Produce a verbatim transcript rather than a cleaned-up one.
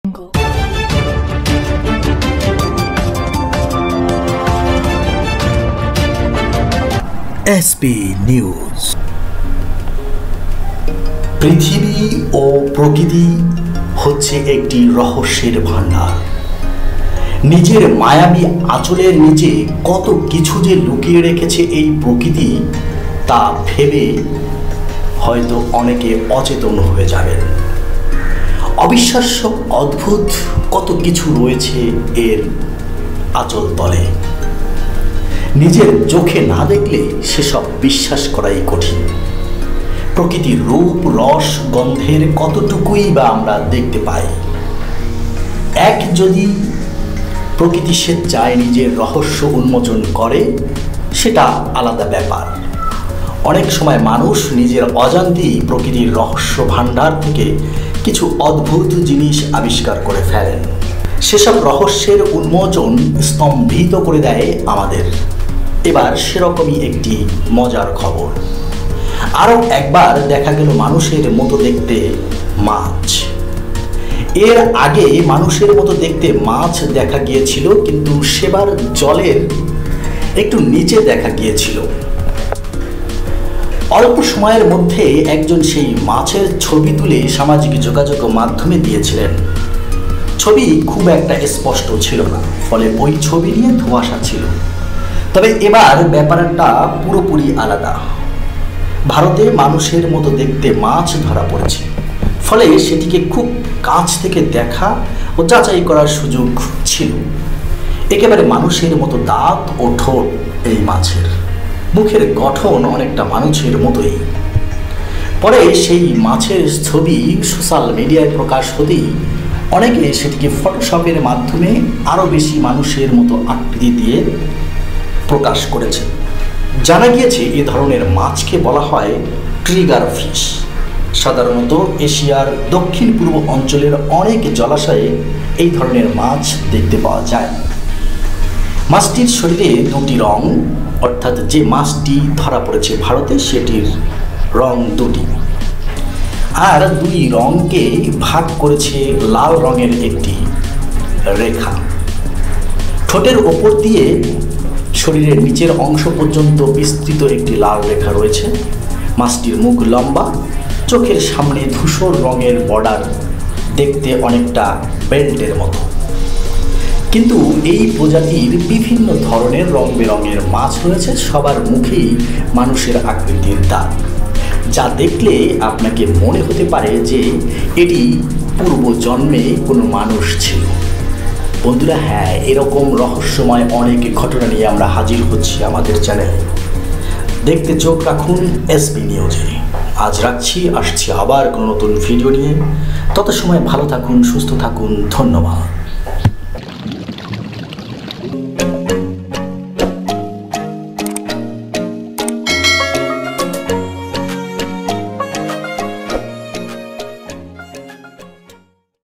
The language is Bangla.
SP news. পৃথিবী ও প্রকৃতি হচ্ছে একটি রহস্যের ভান্ডার। নিজের মায়াবী আঁচলের নিচে কত কিছু যে লুকিয়ে রেখেছে এই প্রকৃতি, তা ভেবে হয়তো অনেকে অচেতন হয়ে যাবেন। অবিশ্বাস্য অদ্ভুত কত কিছু রয়েছে এর আঁচল তলে। নিজের চোখে না দেখলে সেসব বিশ্বাস করাই কঠিন। প্রকৃতির রূপ, রস, গন্ধের কতটুকুই বা আমরা দেখতে পাই। এক যদি প্রকৃতি স্বেচ্ছায় নিজের রহস্য উন্মোচন করে, সেটা আলাদা ব্যাপার। অনেক সময় মানুষ নিজের অজান্তেই প্রকৃতির রহস্য ভাণ্ডার থেকে কিছু অদ্ভুত জিনিস আবিষ্কার করে ফেলেন। সেসব রহস্যের উন্মোচন স্তম্ভিত করে দেয় আমাদের। এবার সেরকমই একটি মজার খবর। আরও একবার দেখা গেল মানুষের মতো দেখতে মাছ। এর আগে মানুষের মতো দেখতে মাছ দেখা গিয়েছিল, কিন্তু সেবার জলের একটু নিচে দেখা গিয়েছিল। অল্প সময়ের মধ্যে একজন সেই মাছের ছবি তুলে সামাজিক যোগাযোগ মাধ্যমে দিয়েছিলেন। ছবি খুব একটা স্পষ্ট ছিল না, ফলে ওই ছবি নিয়ে ধোঁয়াশা ছিল। তবে এবার ব্যাপারটা পুরোপুরি আলাদা। ভারতে মানুষের মতো দেখতে মাছ ধরা পড়েছে, ফলে সেটিকে খুব কাছ থেকে দেখা ও যাচাই করার সুযোগ ছিল। একেবারে মানুষের মতো দাঁত ও ঠোঁট এই মাছের। মুখের গঠন অনেকটা মানুষের মতোই। পরে সেই মাছের ছবি সোশ্যাল মিডিয়ায় প্রকাশ হতেই অনেকে সেটিকে ফটোশপের মাধ্যমে আরও বেশি মানুষের মতো আকৃতি দিয়ে প্রকাশ করেছে। জানা গিয়েছে এ ধরনের মাছকে বলা হয় ট্রিগার ফিশ। সাধারণত এশিয়ার দক্ষিণ পূর্ব অঞ্চলের অনেক জলাশয়ে এই ধরনের মাছ দেখতে পাওয়া যায়। মাছটির শরীরে দুটি রং, অর্থাৎ যে মাছটি ধরা পড়েছে ভারতে সেটির রং দুটি, আর দুই রঙকে ভাগ করেছে লাল রঙের একটি রেখা। ঠোঁটের ওপর দিয়ে শরীরের নিচের অংশ পর্যন্ত বিস্তৃত একটি লাল রেখা রয়েছে। মাছটির মুখ লম্বা, চোখের সামনে ধূসর রঙের বর্ডার, দেখতে অনেকটা বেল্টের মতো। কিন্তু এই প্রজাতির বিভিন্ন ধরনের রং বেরঙের মাছ রয়েছে, সবার মুখেই মানুষের আকৃতির দাঁত, যা দেখলে আপনাকে মনে হতে পারে যে এটি পূর্ব জন্মে কোনো মানুষ ছিল। বন্ধুরা, হ্যাঁ, এরকম রহস্যময় অনেক ঘটনা নিয়ে আমরা হাজির হচ্ছি আমাদের চ্যানেলে। দেখতে চোখ রাখুন এসপি নিউজে। আজ রাখছি, আসছি আবার কোনো নতুন ভিডিও নিয়ে। তত সময় ভালো থাকুন, সুস্থ থাকুন। ধন্যবাদ।